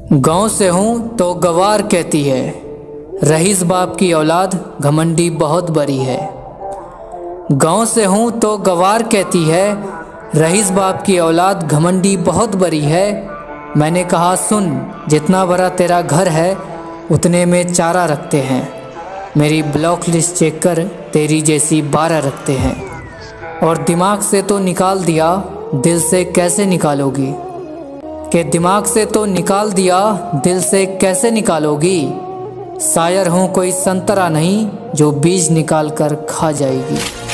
गांव से हूँ तो गवार कहती है, रईस बाप की औलाद घमंडी बहुत बड़ी है। गांव से हूँ तो गवार कहती है, रईस बाप की औलाद घमंडी बहुत बड़ी है। मैंने कहा सुन, जितना बड़ा तेरा घर है उतने में चारा रखते हैं। मेरी ब्लॉक लिस्ट चेक कर, तेरी जैसी 12 रखते हैं। और दिमाग से तो निकाल दिया, दिल से कैसे निकालोगी? कि दिमाग से तो निकाल दिया, दिल से कैसे निकालोगी? शायर हूँ कोई संतरा नहीं जो बीज निकाल कर खा जाएगी।